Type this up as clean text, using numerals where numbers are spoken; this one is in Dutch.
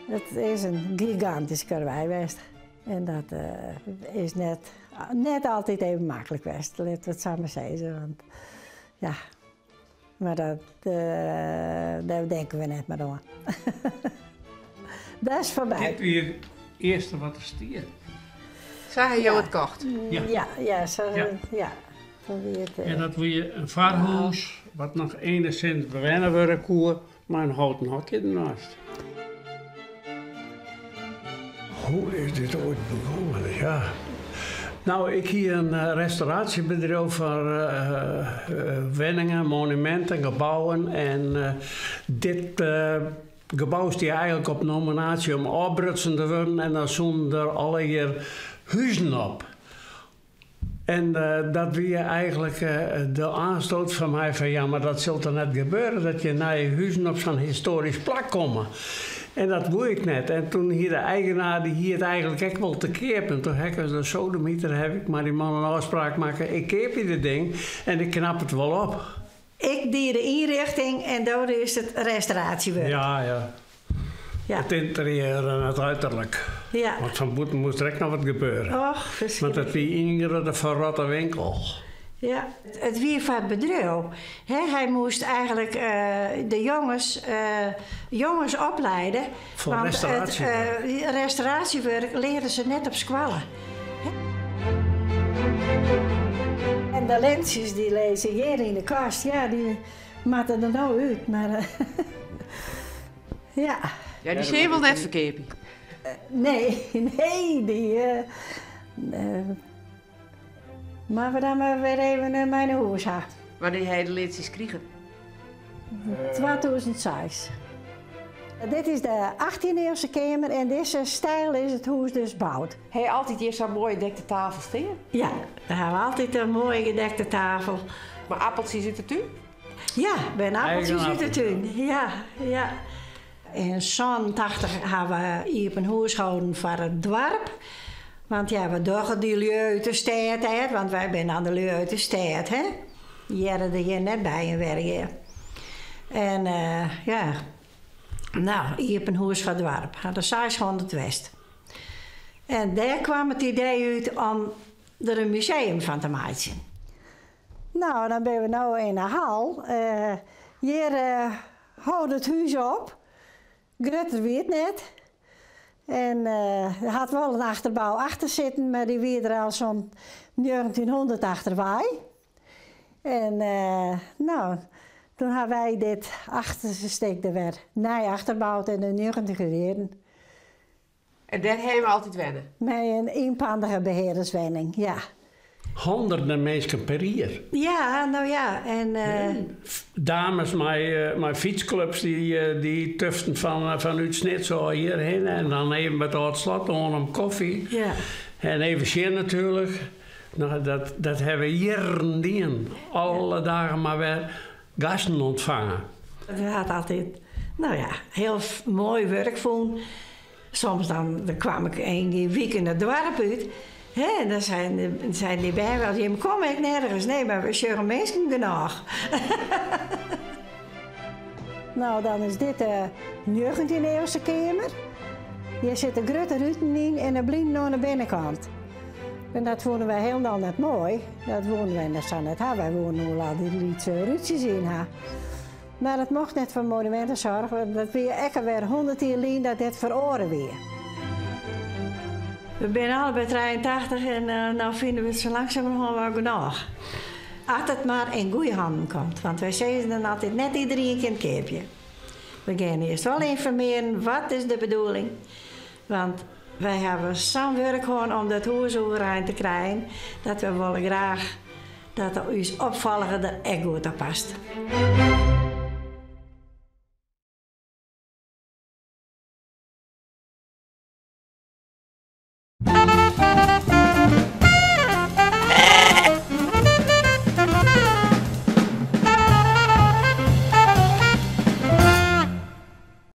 Het is een gigantisch karwei geweest. En dat is net altijd even makkelijk geweest. Laten we het samen zeggen. Want, ja, maar daar denken we net maar aan. Dat is voorbij. Dit weer het eerste wat er stier. Zag je jou het kocht? Ja. En dat weer een varhuis, wat nog enigszins bewennen worden kon, maar een houten hokje ernaast. Hoe is dit ooit begonnen? Ja. Nou, ik hier een restauratiebedrijf voor wenningen, monumenten, gebouwen. En dit gebouw is die eigenlijk op nominatie om afbrutsen te worden. En dan stonden er alle hier huizen op. En dat weer eigenlijk de aanstoot van mij van ja, maar dat zult er net gebeuren dat je naar je huizen op zo'n historisch plak komen. En dat wou ik net. En toen hier de eigenaar die hier het eigenlijk echt wel te keerpen. Toen heb ik de sodemieter heb ik, maar die man een afspraak maken. Ik keep je dit ding en ik knap het wel op. Ik die de inrichting en daar is het restauratiewerk. Ja. Het interieur en het uiterlijk. Ja. Want van boeten moest er echt nog wat gebeuren. Och, verschrikkelijk. Want het wie ingere de verrotte winkel. Ja, het wie van het bedrijf. Hij moest eigenlijk de jongens opleiden. Voor want restauratiewerk. Het restauratiewerk leerden ze net op squallen. En de lensjes die lezen hier in de kast, ja, die matten er nou uit. Maar ja. Ja, die zijn wel net verkeerd. Nee, die... maar we dan maar weer even naar mijn huis gaan. Wanneer hij de liedjes kregen? 2006. Dit is de 18e-eeuwse kamer en deze stijl is het huis dus gebouwd. Heb je altijd hier zo'n mooie gedekte tafel staan? Ja, we hebben altijd een mooie gedekte tafel. Maar appeltjes uit de tuin? Ja, bij een appeltjes uit de tuin. Ja. In zo'n 80 hebben we hier op een huis gehouden voor het dorp. Want ja, we doen die lui uit de stad, want wij zijn aan de lui uit de stad, hè. Die hadden er hier net bij in werken. En ja, nou, hier op een huis van het dorp, aan de 600 West. En daar kwam het idee uit om er een museum van te maken. Nou, dan zijn we nou in de hal. Hier houdt het huis op. Grutter weet net. En er had wel een achterbouw achter zitten, maar die weer er al zo'n 1900 achterbij. En nou, toen hebben wij dit achterste stuk er weer naar achterbouwd in de 90 jaren. En daar hebben we altijd wennen? Met een eenpandige beheerderswenning, ja. Honderden mensen per jaar. Ja, nou ja. En, dames met fietsclubs die tuften vanuit Snitzo hierheen. En dan even met het slot om koffie. Ja. En even zeer natuurlijk. Nou, dat hebben we jaren dien. Alle dagen maar weer gasten ontvangen. We hadden altijd, nou ja, heel mooi werk vonden. Soms dan kwam ik een weekend het dorp uit. Hè, en dan zijn die bij wel, je kom ik nergens. Nee, maar we zullen mensen genoeg. Nou, dan is dit de 19e-eeuwse kamer. Hier zitten grote ruiten in en een blind aan de binnenkant. En dat vonden wij helemaal net mooi. Dat vonden wij net zo net. Wij wonen al die lietse ruitjes in. Maar dat mocht net van monumentenzorg. Dat weer echt weer 100 jaar geleden dat dit veroren weer. We zijn allebei 83 en nou vinden we het zo langzamerhand wel genoeg. Als het maar in goede handen komt. Want wij zeggen dan altijd net iedereen een keepje. We gaan eerst wel informeren, wat is de bedoeling. Want wij hebben zo'n werk gewoon om dat huis overeind te krijgen. Dat we willen graag dat ons opvallige er echt goed op past.